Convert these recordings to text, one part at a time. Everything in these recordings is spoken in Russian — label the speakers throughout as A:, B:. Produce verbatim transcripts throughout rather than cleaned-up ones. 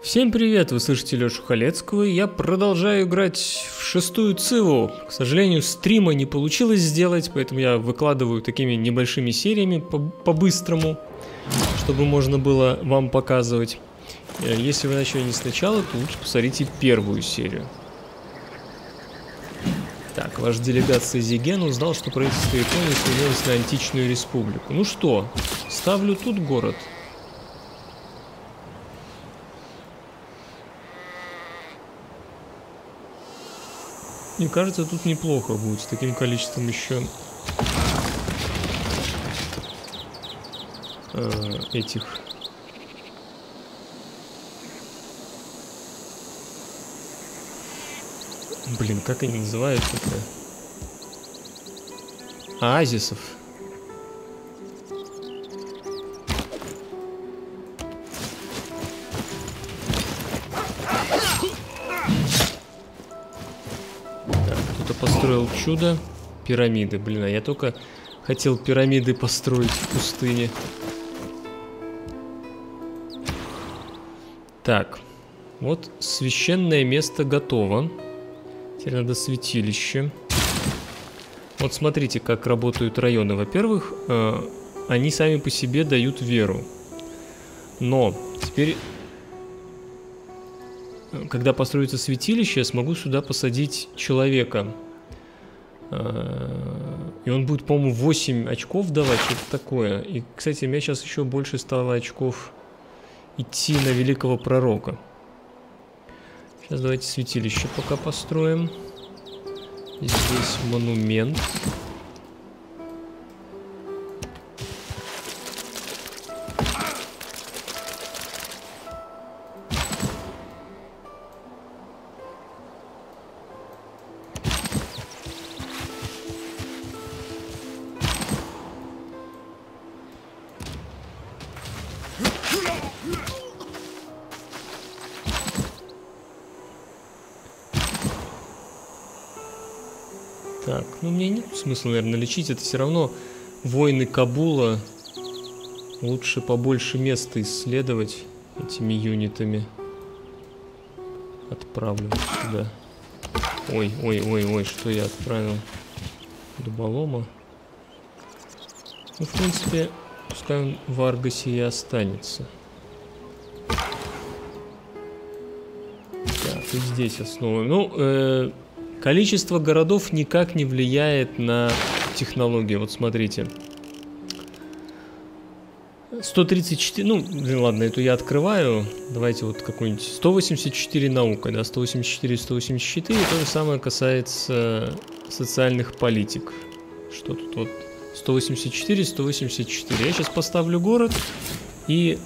A: Всем привет, вы слышите Лёшу Халецкого, и я продолжаю играть в шестую Циву. К сожалению, стрима не получилось сделать, поэтому я выкладываю такими небольшими сериями по-быстрому, чтобы можно было вам показывать. Если вы начали не сначала, то лучше посмотрите первую серию. Так, ваша делегация Зиген узнал, что правительство Японии сменилось на античную республику. Ну что, ставлю тут город. Мне кажется, тут неплохо будет с таким количеством еще э, этих блин, как они называются-то? Оазисов. Построил чудо. Пирамиды. Блин, а я только хотел пирамиды построить в пустыне. Так. Вот священное место готово. Теперь надо святилище. Вот смотрите, как работают районы. Во-первых, э, они сами по себе дают веру. Но теперь, когда построится святилище, я смогу сюда посадить человека. И он будет, по-моему, восемь очков давать, что-то такое. И, кстати, у меня сейчас еще больше стало очков идти на великого пророка. Сейчас давайте святилище пока построим. Здесь монумент. Так, ну мне нет смысла, наверное, лечить. Это все равно воины Кабула. Лучше побольше места исследовать этими юнитами. Отправлю сюда. Ой, ой, ой, ой, что я отправил? Дуболома. Ну, в принципе, пускай он в Аргасе и останется. Так, и здесь основываем. Ну, э количество городов никак не влияет на технологию. Вот смотрите. сто тридцать четыре, ну, блин, ладно, эту я открываю. Давайте вот какой-нибудь сто восемьдесят четыре наука, да, сто восемьдесят четыре, сто восемьдесят четыре. То же самое касается социальных политик. Что тут вот сто восемьдесят четыре, сто восемьдесят четыре. Я сейчас поставлю город и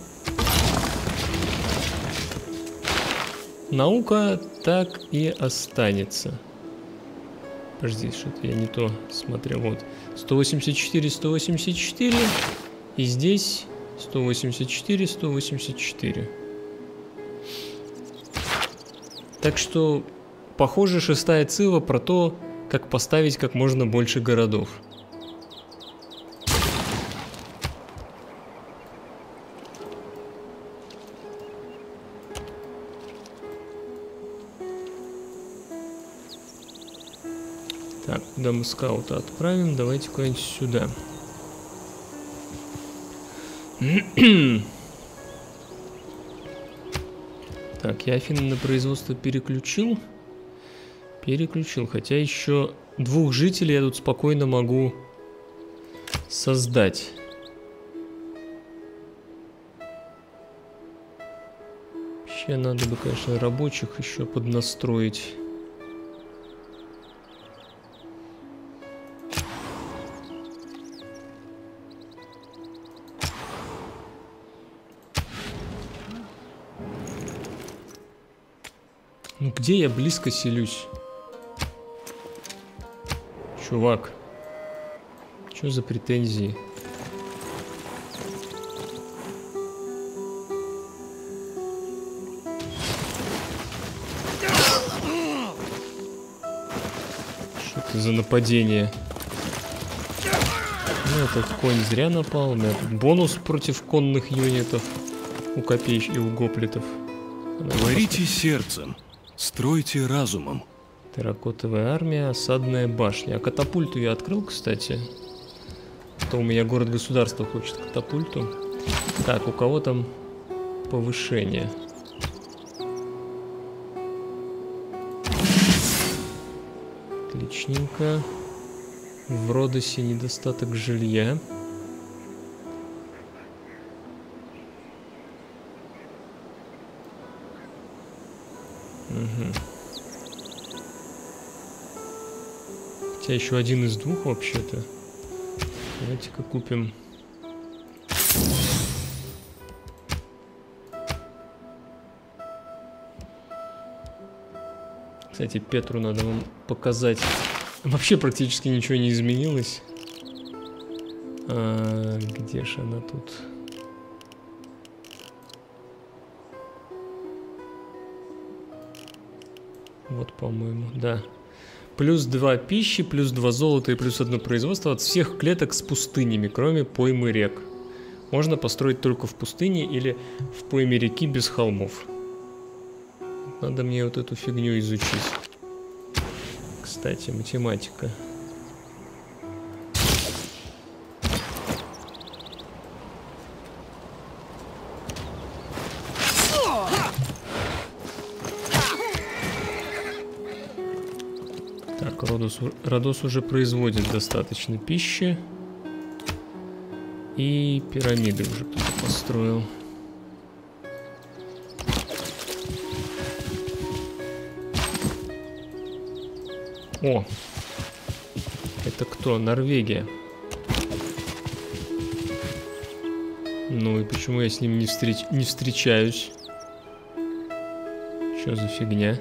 A: наука так и останется. Подожди, что-то я не то смотрел. Вот. сто восемьдесят четыре, сто восемьдесят четыре. И здесь сто восемьдесят четыре, сто восемьдесят четыре. Так что, похоже, шестая Цива про то, как поставить как можно больше городов. Так, куда мы скаута отправим? Давайте куда-нибудь сюда. Так, я Афины на производство переключил. Переключил, хотя еще двух жителей я тут спокойно могу создать. Вообще надо бы, конечно, рабочих еще поднастроить. Ну где я близко селюсь? Чувак. Что за претензии? Что это за нападение? Ну этот конь зря напал. У меня тут бонус против конных юнитов. У копейщ и у гоплитов.
B: Творите сердцем, стройте разумом.
A: Терракотовая армия, осадная башня. А катапульту я открыл, кстати. А то у меня город-государство хочет катапульту. Так, у кого там повышение? Отличненько. В Родосе недостаток жилья. Угу. Хотя еще один из двух вообще-то. Давайте-ка купим. Кстати, Петру надо вам показать. Вообще практически ничего не изменилось. А, где же она тут? Вот, по-моему, да. Плюс два пищи, плюс два золота и плюс одно производство от всех клеток с пустынями, кроме поймы рек. Можно построить только в пустыне или в пойме реки без холмов. Надо мне вот эту фигню изучить. Кстати, математика. Так, Родос, Родос уже производит достаточно пищи. И пирамиды уже кто-то построил. О! Это кто? Норвегия. Ну и почему я с ним не, встреч... не встречаюсь? Что за фигня?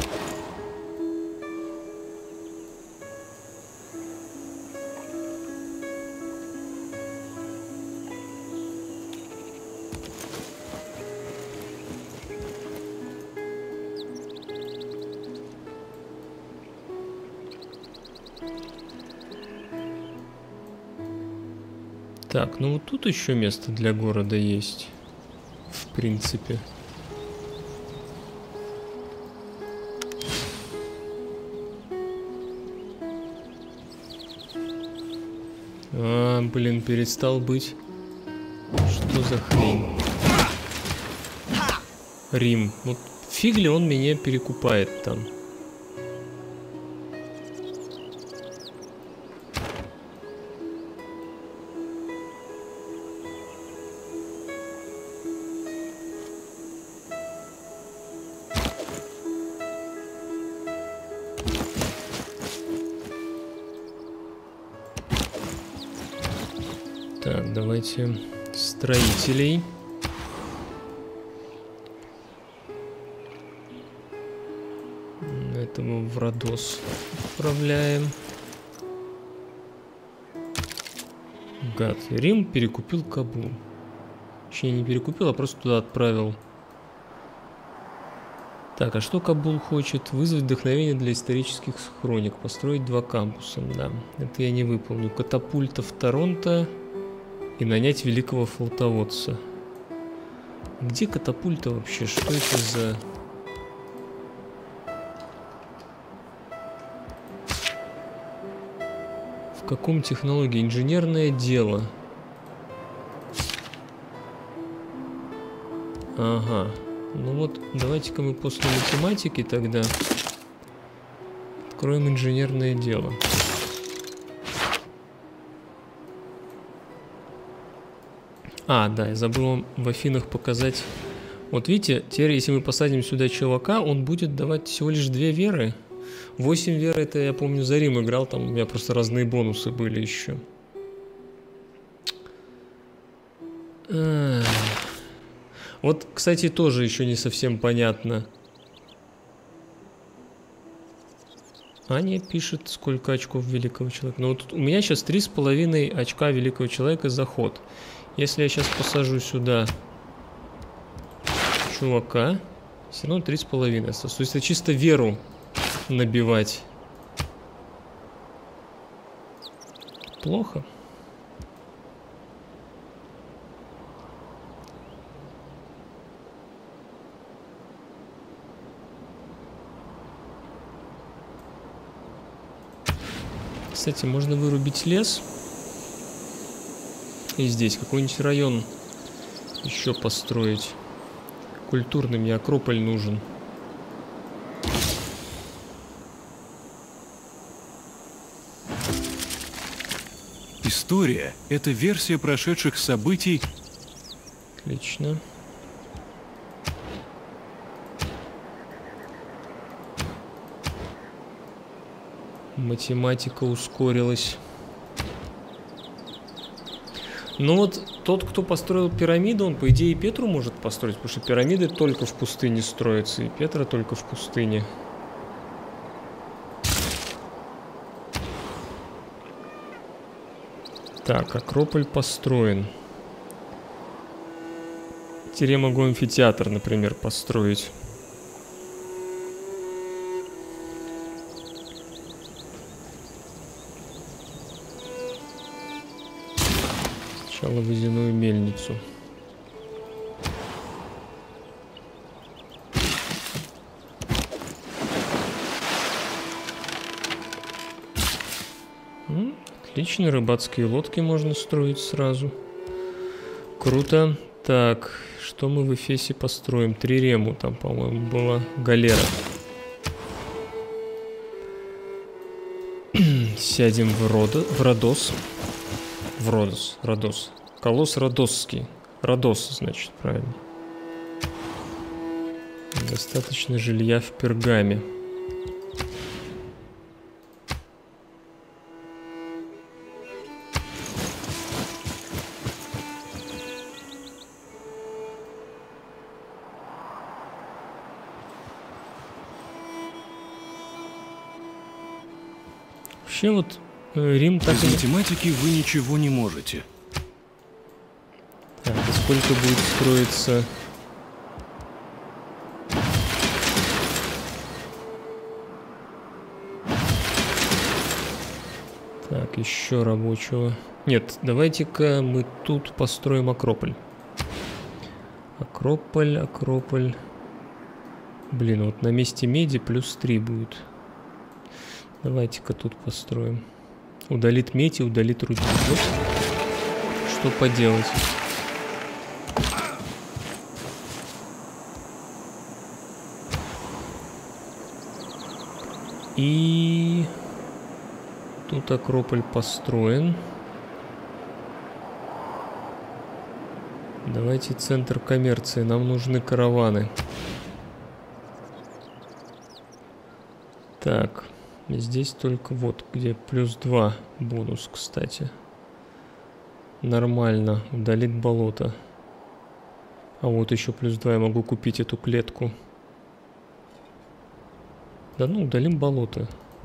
A: Так, ну вот тут еще место для города есть, в принципе. А, блин, перестал быть. Что за хрень? Рим. Вот фиг ли он меня перекупает там? Так, давайте строителей. Этого в Родос отправляем. Гад. Рим перекупил Кабул. Точнее, не перекупил, а просто туда отправил. Так, а что Кабул хочет? Вызвать вдохновение для исторических хроник. Построить два кампуса. Да, это я не выполню. Катапульта в Торонто. И нанять великого флотоводца. Где катапульта вообще? Что это за... В каком технологии? Инженерное дело. Ага. Ну вот, давайте-ка мы после математики тогда откроем инженерное дело. А, да, я забыл вам в Афинах показать. Вот видите, теперь если мы посадим сюда чувака, он будет давать всего лишь две веры. Восемь вер, это я помню, за Рим играл, там у меня просто разные бонусы были еще. А-а-а. Вот, кстати, тоже еще не совсем понятно. Аня пишет, сколько очков великого человека. Ну вот у меня сейчас три с половиной очка великого человека за ход. Если я сейчас посажу сюда чувака, все равно три с половиной осталось. То есть это чисто веру набивать. Плохо. Кстати, можно вырубить лес. И здесь какой-нибудь район еще построить. Культурный, мне Акрополь нужен.
B: История — это версия прошедших событий.
A: Отлично. Математика ускорилась. Ну вот тот, кто построил пирамиду, он, по идее, и Петру может построить, потому что пирамиды только в пустыне строятся, и Петра только в пустыне. Так, Акрополь построен. Теперь я могу амфитеатр, например, построить. Сначала водяную мельницу. М, отлично, рыбацкие лодки можно строить сразу. Круто. Так, что мы в Эфесе построим? Трирему, там, по-моему, была галера. Сядем в, Родо, в Родос. В Родос, Родос. Колосс Родосский. Родос, значит, правильно. Достаточно жилья в Пергаме. Вообще вот Рим так...
B: Без математики вы ничего не можете.
A: Так, и сколько будет строиться... Так, еще рабочего. Нет, давайте-ка мы тут построим Акрополь. Акрополь, Акрополь. Блин, вот на месте меди плюс три будет. Давайте-ка тут построим. Удалит медь и удалит рудник. Вот. Что поделать? И тут Акрополь построен. Давайте центр коммерции. Нам нужны караваны. Так. Здесь только вот, где плюс два бонус, кстати. Нормально. Удалит болото. А вот еще плюс два я могу купить эту клетку. Да ну, удалим болото.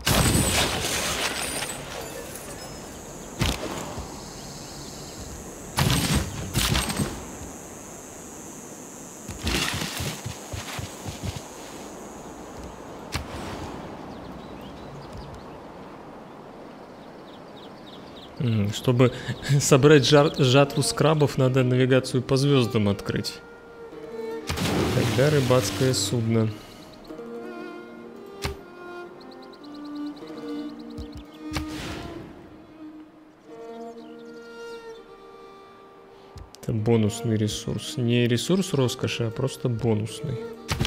A: Чтобы собрать жар, жатву скрабов, надо навигацию по звездам открыть. Тогда рыбацкое судно. Это бонусный ресурс. Не ресурс роскоши, а просто бонусный.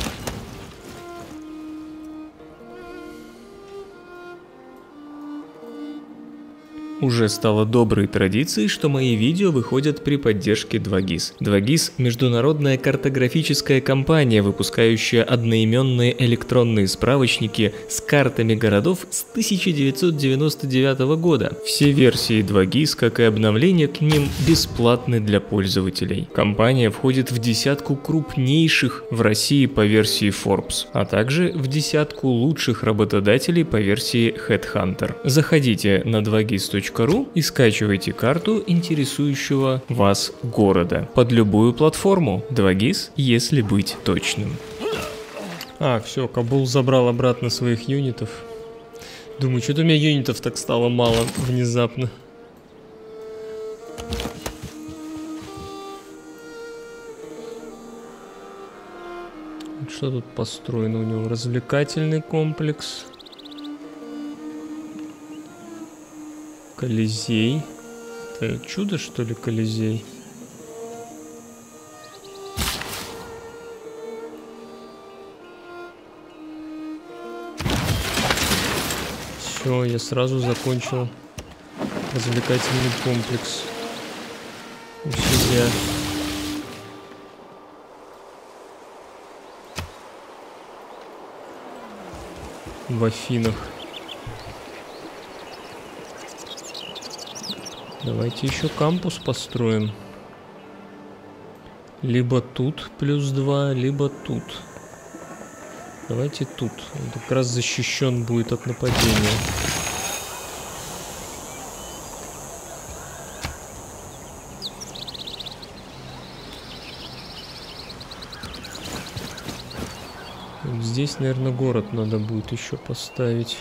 A: Уже стало доброй традицией, что мои видео выходят при поддержке два гис. два гис – международная картографическая компания, выпускающая одноименные электронные справочники с картами городов с тысяча девятьсот девяносто девятого года. Все версии два гис, как и обновления к ним, бесплатны для пользователей. Компания входит в десятку крупнейших в России по версии Forbes, а также в десятку лучших работодателей по версии HeadHunter. Заходите на два гис точка ру и скачивайте карту интересующего вас города под любую платформу. два гис, если быть точным. А, все, Кабул забрал обратно своих юнитов. Думаю, что-то у меня юнитов так стало мало внезапно. Что тут построено у него? Развлекательный комплекс. Колизей. Это чудо, что ли, Колизей? Все, я сразу закончил развлекательный комплекс у себя. В Афинах. Давайте еще кампус построим. Либо тут плюс два, либо тут. Давайте тут. Он как раз защищен будет от нападения. Вот здесь, наверное, город надо будет еще поставить.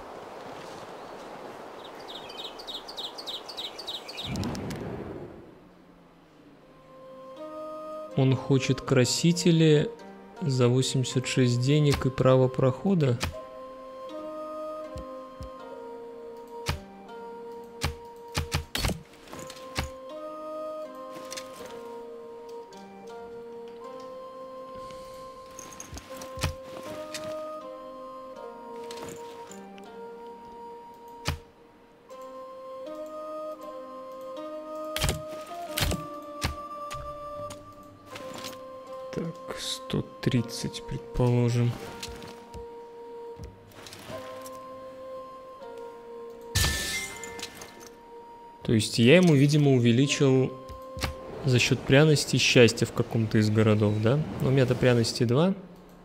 A: Он хочет красители за восемьдесят шесть денег и право прохода. сто тридцать, предположим. То есть я ему, видимо, увеличил за счет пряности счастья в каком-то из городов, да? Но у меня-то пряности два.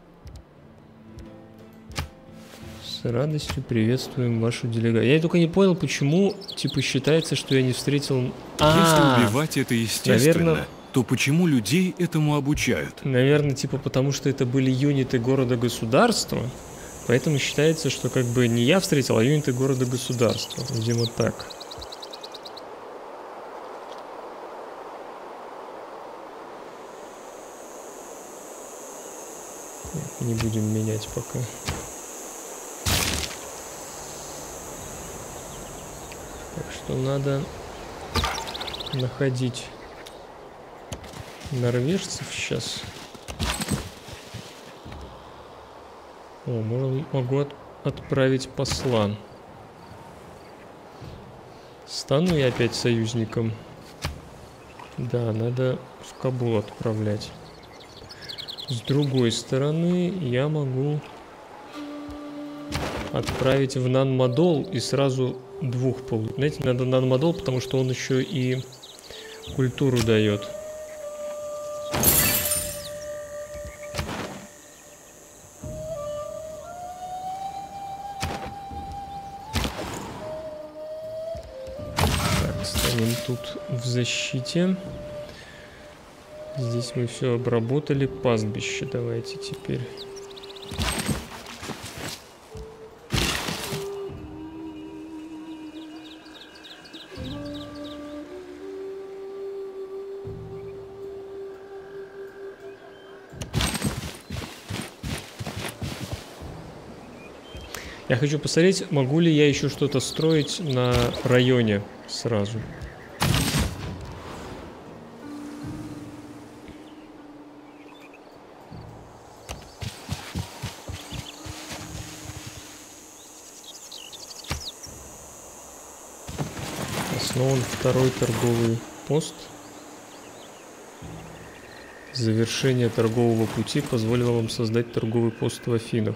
A: С радостью приветствуем вашу делегацию. Я только не понял, почему, типа, считается, что я не встретил...
B: Если убивать это естественно...
A: Наверное...
B: то почему людей этому обучают?
A: Наверное, типа потому, что это были юниты города-государства, поэтому считается, что как бы не я встретил, а юниты города-государства. Видимо, так. Не будем менять пока. Так что надо находить норвежцев сейчас. О, можно, могу от, отправить посла. Стану я опять союзником? Да, надо в Кабул отправлять. С другой стороны, я могу отправить в Нан-Мадол и сразу двух получить. Знаете, надо Нан-Мадол, потому что он еще и культуру дает. Тут в защите. Здесь мы все обработали. Пастбище давайте теперь. Я хочу посмотреть, могу ли я еще что-то строить на районе сразу. Основан второй торговый пост. Завершение торгового пути позволило вам создать торговый пост в Афинах.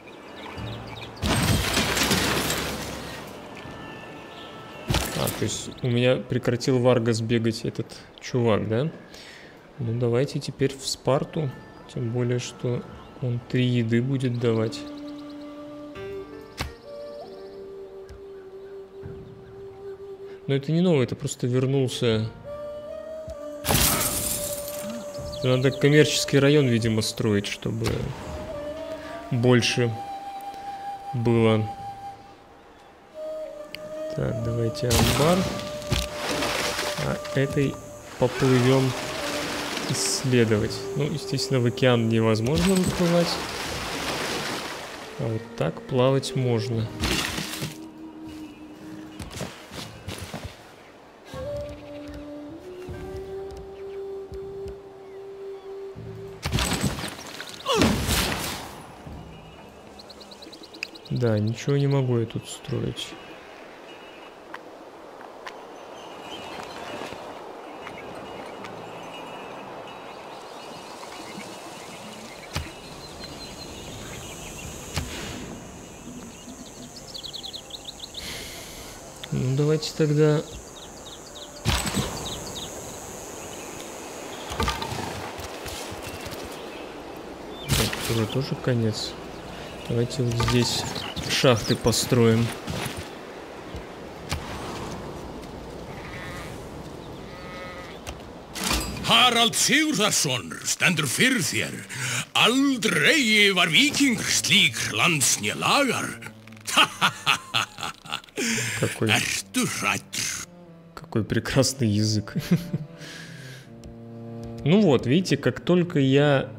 A: А, то есть у меня прекратил Варгас бегать этот чувак, да? Ну давайте теперь в Спарту. Тем более, что он три еды будет давать. Но это не новое, это просто вернулся. Надо коммерческий район, видимо, строить, чтобы больше было. Так, давайте амбар. А этой поплывем исследовать. Ну, естественно, в океан невозможно выплывать. А вот так плавать можно. Да, ничего не могу я тут строить. Ну, давайте тогда... Так, уже тоже конец. Давайте вот здесь шахты построим.
C: Harald Sigurðarson stendur fyrir þér. Aldrei var víking slík lands né lagar.
A: Какой,
C: Ertu hræddur?
A: какой прекрасный язык. Ну вот, видите, как только я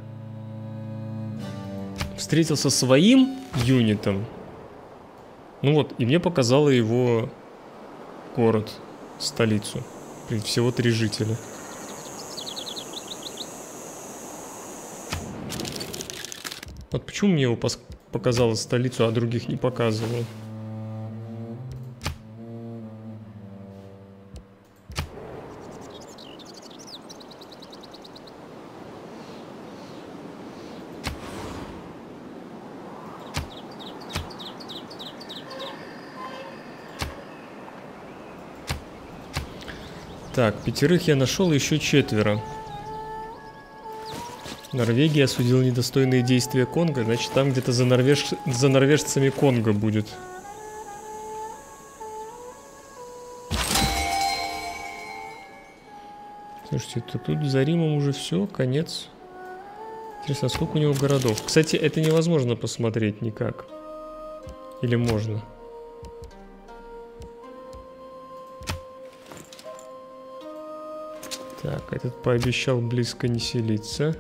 A: встретился со своим юнитом, ну вот, и мне показало его город, столицу. Всего три жителя. Вот почему мне его показало столицу, а других не показывало? Так, пятерых я нашел, еще четверо. Норвегия осудила недостойные действия Конго, значит там где-то за, норвеж... за норвежцами Конго будет. Слушайте, то тут за Римом уже все, конец. Интересно, а сколько у него городов? Кстати, это невозможно посмотреть никак. Или можно? Так, этот пообещал близко не селиться.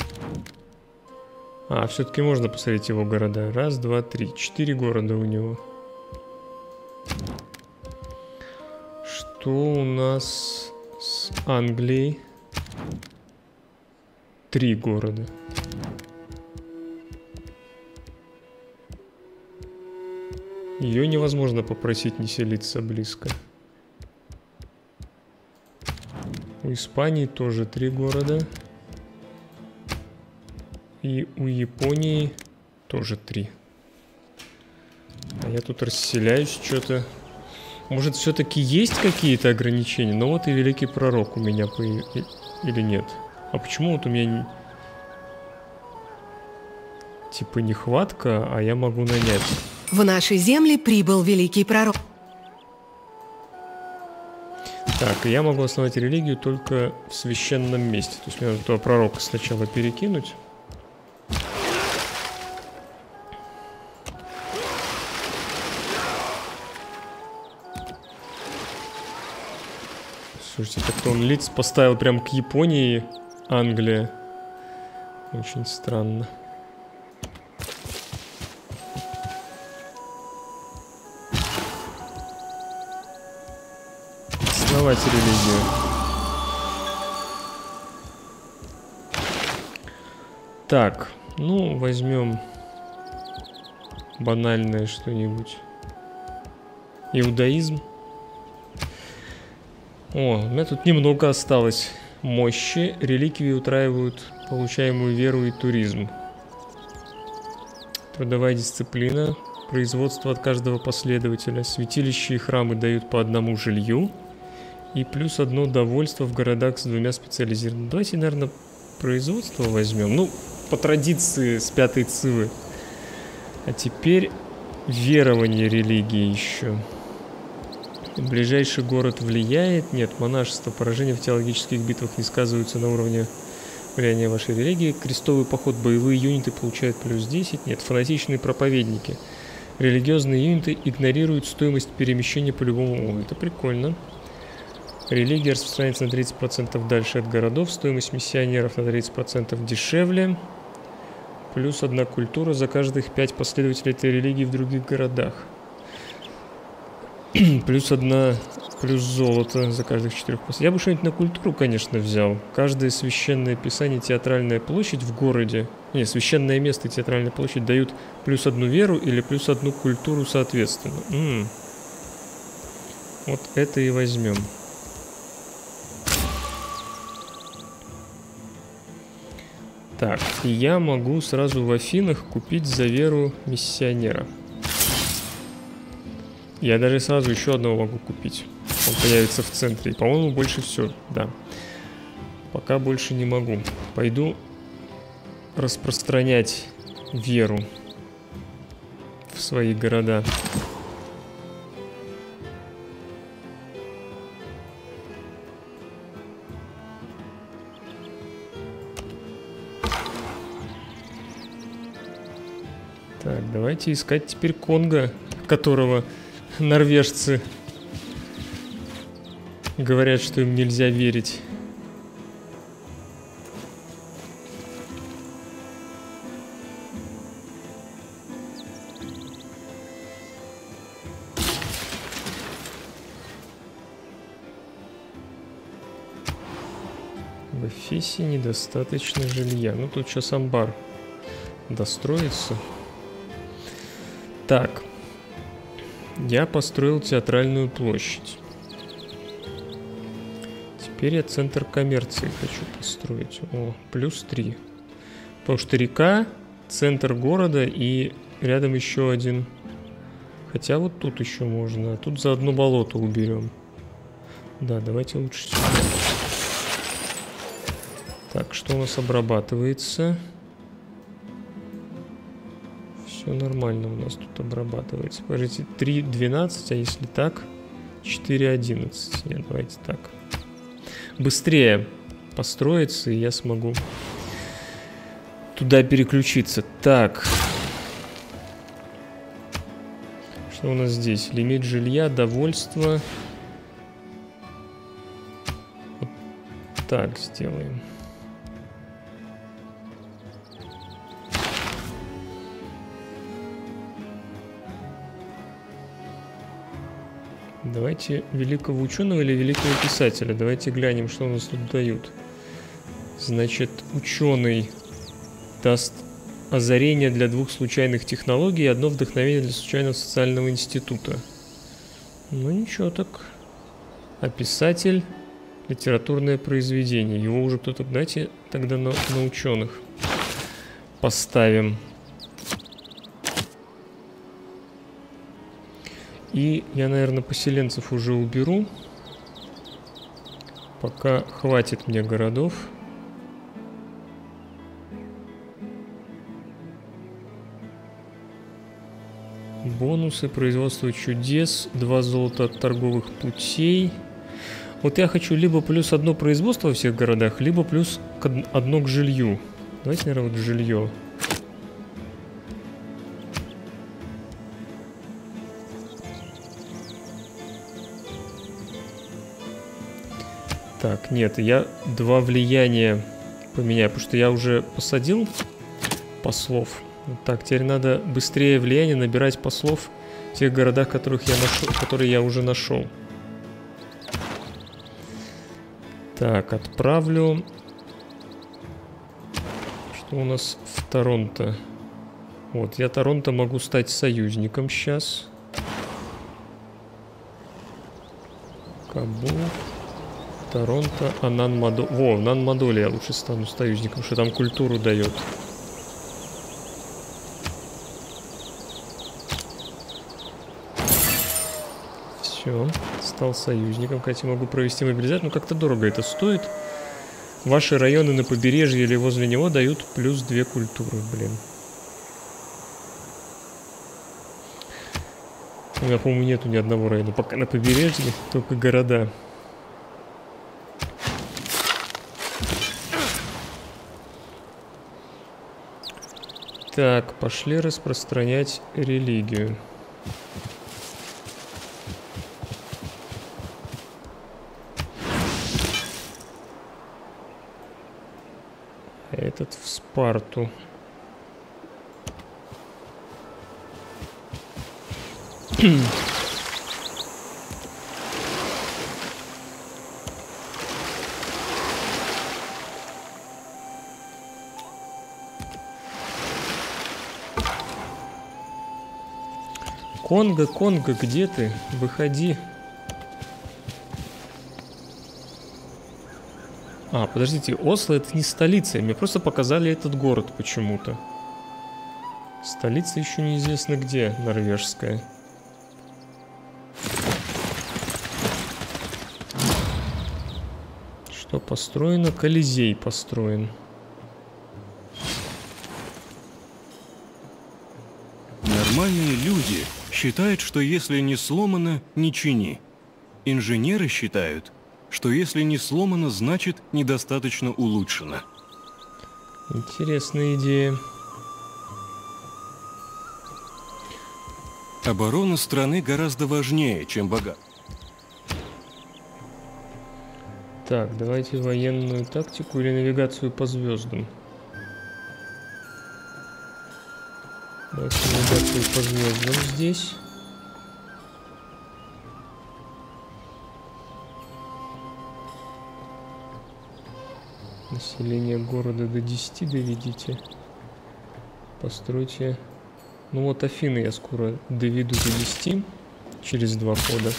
A: А, все-таки можно посмотреть его города. Раз, два, три. Четыре города у него. Что у нас с Англией? Три города. Ее невозможно попросить не селиться близко. У Испании тоже три города. И у Японии тоже три. А я тут расселяюсь что-то. Может, все-таки есть какие-то ограничения? Но вот и Великий Пророк у меня появился. Или нет? А почему вот у меня... Типа нехватка, а я могу нанять?
D: В наши земли прибыл Великий Пророк.
A: Так, я могу основать религию только в священном месте. То есть мне нужно этого пророка сначала перекинуть. Слушайте, как-то он лиц поставил прям к Японии, Англия. Очень странно. Основать религию. Так, ну возьмем банальное что-нибудь. Иудаизм. О, у меня тут немного осталось мощи. Реликвии утраивают получаемую веру и туризм. Трудовая дисциплина. Производство от каждого последователя. Святилища и храмы дают по одному жилью. И плюс одно довольство в городах с двумя специализированными. Давайте, наверное, производство возьмем. Ну, по традиции с пятой цивы. А теперь верование религии еще. Ближайший город влияет? Нет, монашество. Поражения в теологических битвах не сказываются на уровне влияния вашей религии. Крестовый поход. Боевые юниты получают плюс десять. Нет, фанатичные проповедники. Религиозные юниты игнорируют стоимость перемещения по любому... О, это прикольно. Религия распространяется на тридцать процентов дальше от городов. Стоимость миссионеров на тридцать процентов дешевле. Плюс одна культура за каждых пять последователей этой религии в других городах. Плюс одна Плюс золото за каждых четырех посадок. Я бы что-нибудь на культуру, конечно, взял. Каждое священное писание, театральная площадь в городе. Не, священное место и театральная площадь дают плюс одну веру или плюс одну культуру соответственно. М-м. Вот это и возьмем. Так, и я могу сразу в Афинах купить за веру миссионера. Я даже сразу еще одного могу купить. Он появится в центре. И, по-моему, больше все, да. Пока больше не могу. Пойду распространять веру в свои города. Так, давайте искать теперь Конго, которого норвежцы говорят, что им нельзя верить. В Эфесе недостаточно жилья. Ну, тут сейчас амбар достроится. Так, я построил театральную площадь. Теперь я центр коммерции хочу построить. О, плюс три. Потому что река, центр города и рядом еще один. Хотя вот тут еще можно. А тут заодно болото уберем. Да, давайте лучше сюда. Так, что у нас обрабатывается? Все нормально у нас тут обрабатывается. Подождите, три двенадцать, а если так, четыре одиннадцать. Нет, давайте так. Быстрее построиться, и я смогу туда переключиться. Так. Что у нас здесь? Лимит жилья, довольство. Вот так сделаем. Давайте великого ученого или великого писателя. Давайте глянем, что у нас тут дают. Значит, ученый даст озарение для двух случайных технологий и одно вдохновение для случайного социального института. Ну ничего так. А писатель — литературное произведение. Его уже кто-то, давайте тогда на, на ученых поставим. И я, наверное, поселенцев уже уберу. Пока хватит мне городов. Бонусы, производство чудес, два золота от торговых путей. Вот я хочу либо плюс одно производство во всех городах, либо плюс одно к жилью. Давайте, наверное, вот жилье. Так, нет, я два влияния поменяю, потому что я уже посадил послов. Так, теперь надо быстрее влияние набирать послов в тех городах, которых я нашел, которые я уже нашел. Так, отправлю. Что у нас в Торонто? Вот, я Торонто могу стать союзником сейчас. Кабул. Торонто, а Нан-Мадо... Во, в Нан-Мадоле я лучше стану союзником, что там культуру дает. Все, стал союзником. Кстати, могу провести мобилизацию, но как-то дорого это стоит. Ваши районы на побережье или возле него дают плюс две культуры, блин. У меня, по-моему, нету ни одного района. Пока на побережье, только города. Так, пошли распространять религию. Этот в Спарту. Конго, Конго, где ты? Выходи. А, подождите, Осло это не столица. Мне просто показали этот город почему-то. Столица еще неизвестно где, норвежская. Что построено? Колизей построен.
B: Нормальные люди считают, что если не сломано, не чини. Инженеры считают, что если не сломано, значит недостаточно улучшено.
A: Интересная идея.
B: Оборона страны гораздо важнее, чем богатство.
A: Так, давайте военную тактику или навигацию по звездам. Давайте навигацию по звездам здесь. Население города до десяти доведите. Постройте. Ну вот Афины я скоро доведу до десяти. Через два хода.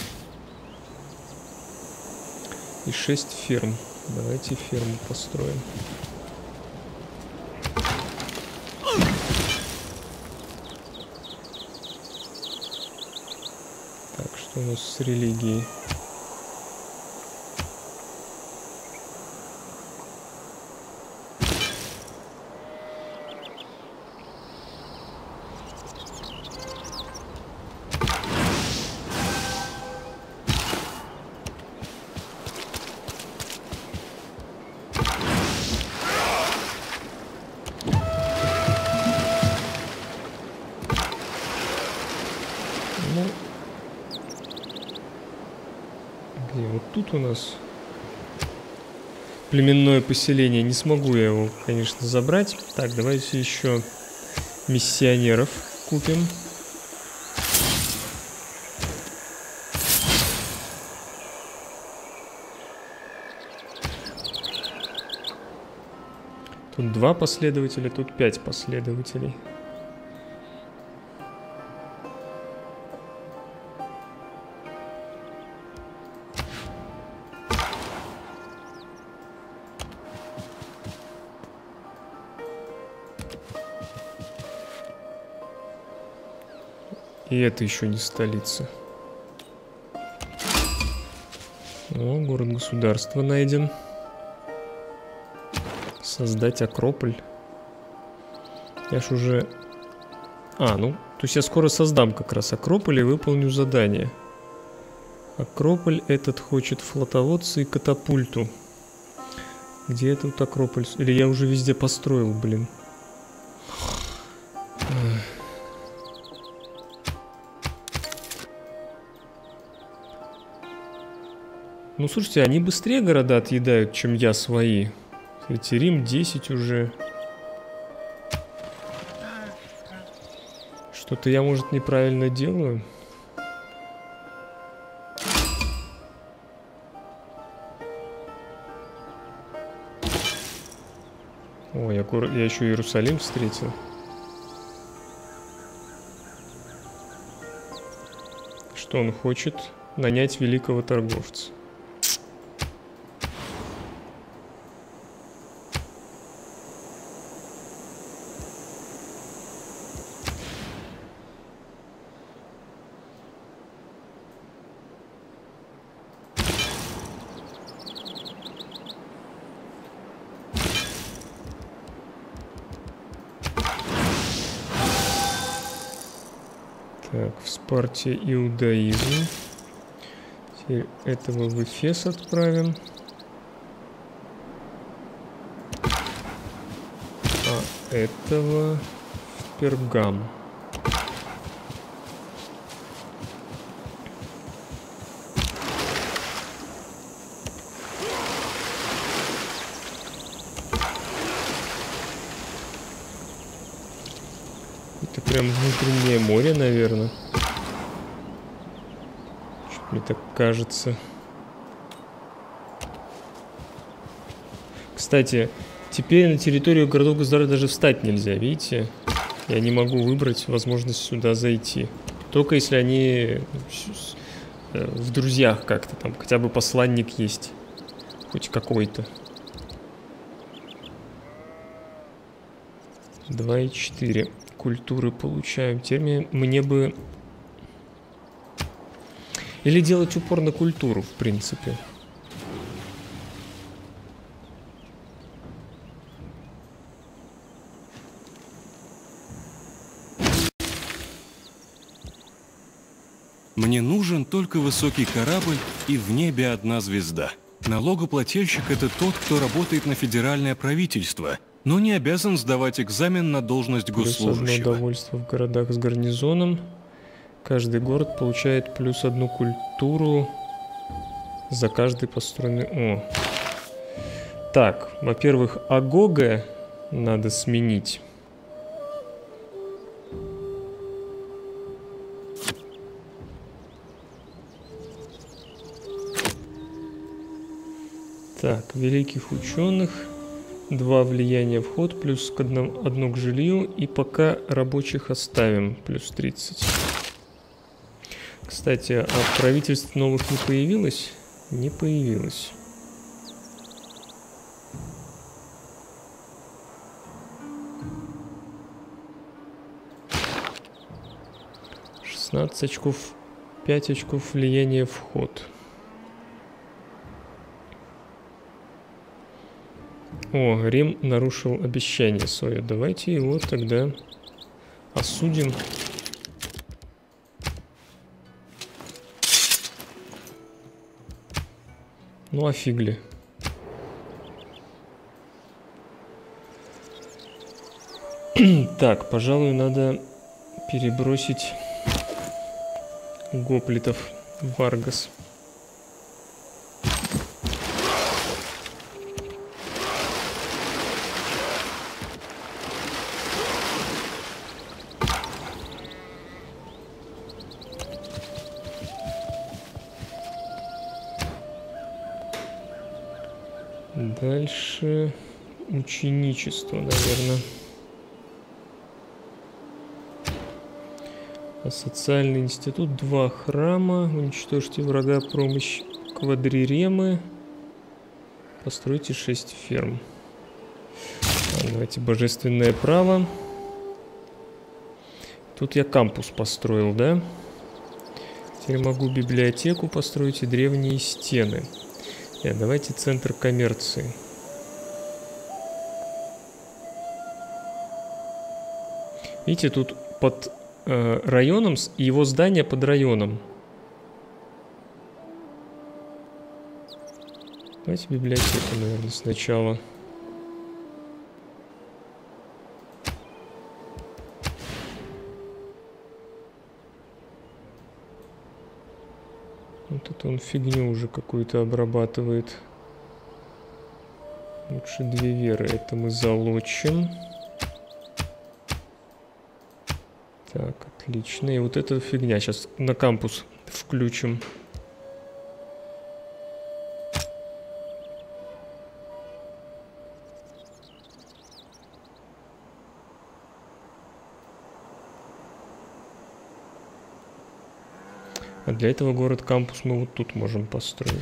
A: И шесть ферм. Давайте ферму построим. Так, что у нас с религией? У нас племенное поселение. Не смогу я его, конечно, забрать. Так, давайте еще миссионеров купим. Тут два последователя, тут пять последователей. И это еще не столица. О, город-государство найден. Создать Акрополь. Я ж уже... А, ну, то есть я скоро создам как раз Акрополь и выполню задание. Акрополь этот хочет флотоводца и катапульту. Где тут Акрополь? Или я уже везде построил, блин. Ну, слушайте, они быстрее города отъедают, чем я свои. Эти Рим десять уже. Что-то я, может, неправильно делаю. О, я, я еще Иерусалим встретил. Что он хочет? Нанять великого торговца. Так, в Спарте иудаизм. Теперь этого в Эфес отправим. А этого в Пергам. Это прям внутреннее море, наверное. Что-то мне так кажется. Кстати, теперь на территорию городов-государств даже встать нельзя, видите? Я не могу выбрать возможность сюда зайти. Только если они в друзьях как-то там, хотя бы посланник есть. Хоть какой-то. два и четыре культуры получаем. Теперь мне бы... Или делать упор на культуру, в принципе.
B: Мне нужен только высокий корабль и в небе одна звезда. Налогоплательщик – это тот, кто работает на федеральное правительство, но не обязан сдавать экзамен на должность госслужащего.
A: Плюс одно довольство в городах с гарнизоном. Каждый город получает плюс одну культуру за каждый построенный... О. Так, во-первых, Агога надо сменить. Так, великих ученых, два влияния в ход, плюс к одному, одно к жилью, и пока рабочих оставим, плюс тридцать. Кстати, а правительств новых не появилось? Не появилось. шестнадцать очков, пять очков влияния в ход. О, Рим нарушил обещание свое. Давайте его тогда осудим. Ну, а фиг ли. Так, пожалуй, надо перебросить гоплитов в Аргос. Дальше ученичество, наверное. А социальный институт, два храма. Уничтожьте врага, помощь квадриремы. Постройте шесть ферм. А, давайте божественное право. Тут я кампус построил, да? Теперь могу библиотеку построить и древние стены. Нет, давайте центр коммерции. Видите, тут под э, районом, его здание под районом. Давайте библиотеку, наверное, сначала. Вот это он фигню уже какую-то обрабатывает. Лучше две веры. Это мы залочим. Так, отлично. И вот эта фигня сейчас на кампус включим. А для этого город-кампус мы вот тут можем построить.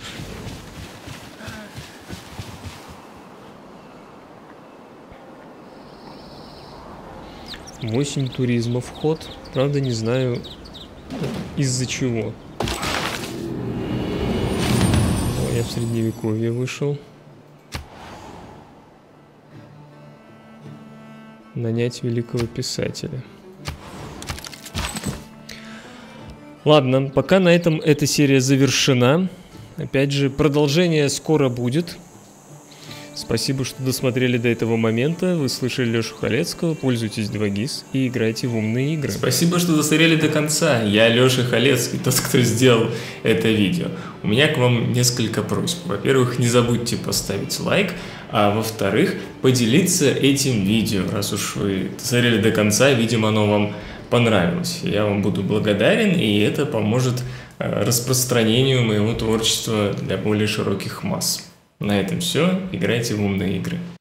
A: восемь туризма вход. Правда, не знаю, из-за чего. О, я в средневековье вышел. Нанять великого писателя. Ладно, пока на этом эта серия завершена. Опять же, продолжение скоро будет. Спасибо, что досмотрели до этого момента. Вы слышали Лешу Халецкого. Пользуйтесь два гис и играйте в умные игры. Спасибо, что досмотрели до конца. Я Леша Халецкий, тот, кто сделал это видео. У меня к вам несколько просьб. Во-первых, не забудьте поставить лайк. А во-вторых, поделиться этим видео. Раз уж вы досмотрели до конца, видимо, оно вам понравилось. Я вам буду благодарен, и это поможет распространению моего творчества для более широких масс. На этом все. Играйте в умные игры.